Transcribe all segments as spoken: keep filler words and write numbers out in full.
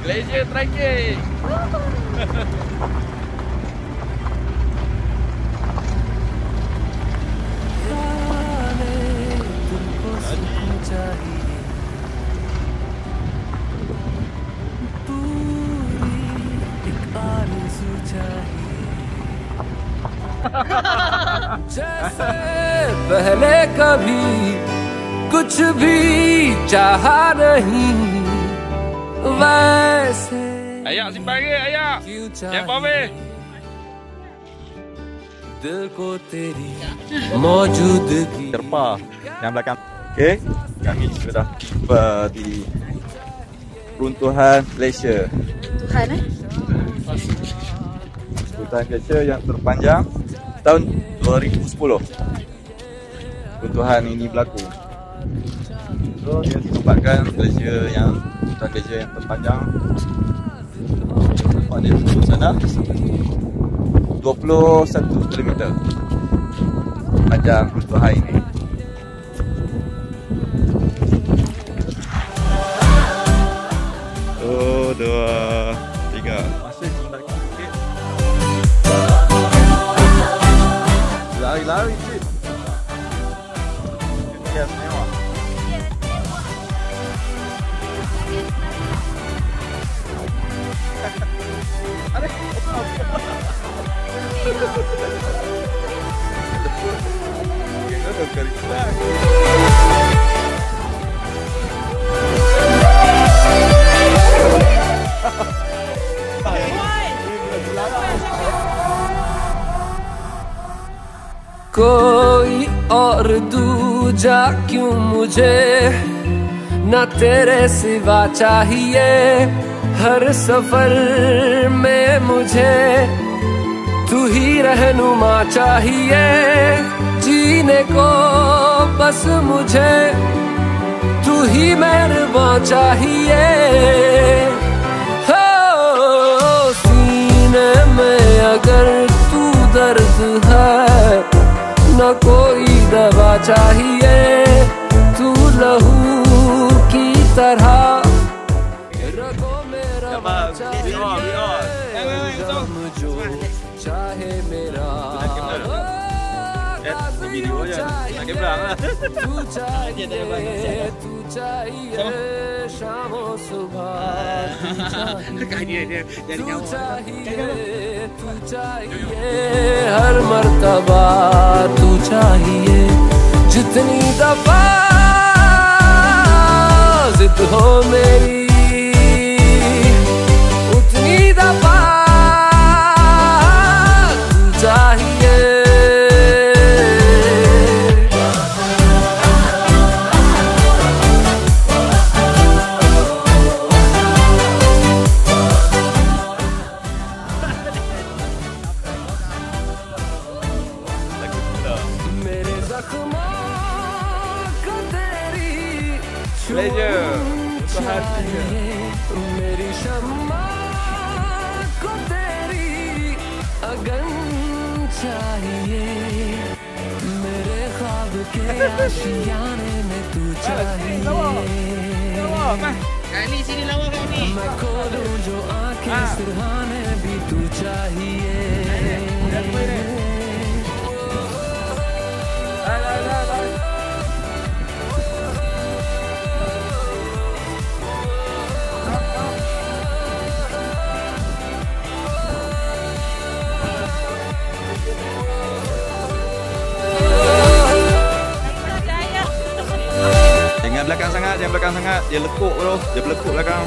Glacier trekking. जैसे पहले कभी कुछ भी चाहा नहीं वैसे Ayak simpan lagi, ayak. Yang bawah. दिल को तेरी मौजूदगी Terpa yang belakang. Okey, kami sudah tiba di runtuhan Glacier. Tuhan eh? Runtuhan Glacier yang terpanjang tahun dua ribu sepuluh. Runtuhan ini berlaku. So, dia merupakan glacier yang runtuhan glacier yang terpanjang. Nampak dia di sana dua puluh satu kilometer panjang runtuhan ini. Oh, dua, tiga. Masih sebentar sikit. Lari-lari sikit. Dia mewah. Ada. कोई और दूजा क्यों मुझे न तेरे सिवा चाहिए हर सफर में मुझे तू ही रहनुमा चाहिए जीने को बस मुझे तू ही मेहरबान चाहिए हो सीने में अगर तू दर्द है न कोई दवा चाहिए तू लहू की तरह रगों में रवा चाहिए गम जो चाहे मेरा तू चाहिए तू चाहिए शामों सुबह तू चाहिए तू चाहिए हर मर्तबा तू चाहिए जितनी दफा जिद हो मेरी उतनी दफा तू चाहिए मेरे जख्मों को तेरी Glacier. चाहिए मेरी शम्मा को तेरी अगन चाहिए मेरे ख्वाब के आशियाने में तू चाहिए Kali sini lawa kami. मैं खोलूं जो आंखें सिरहाने भी तू चाहिए Jangan belakang sangat, jangan belakang sangat. Dia lekuk bro, dia berlekuk belakang.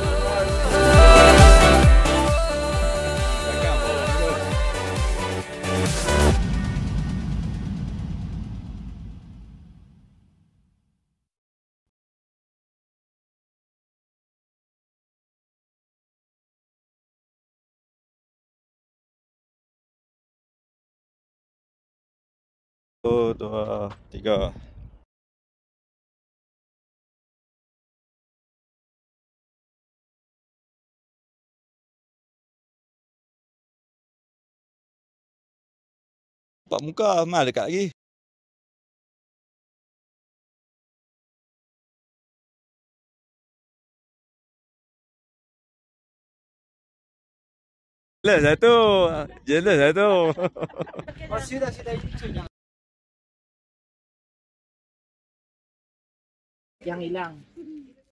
Satu, dua, tiga. Nampak muka, mal dekat lagi. Jelas satu. Jelas satu. Oh, sudah, sudah itu jangan. Yang hilang.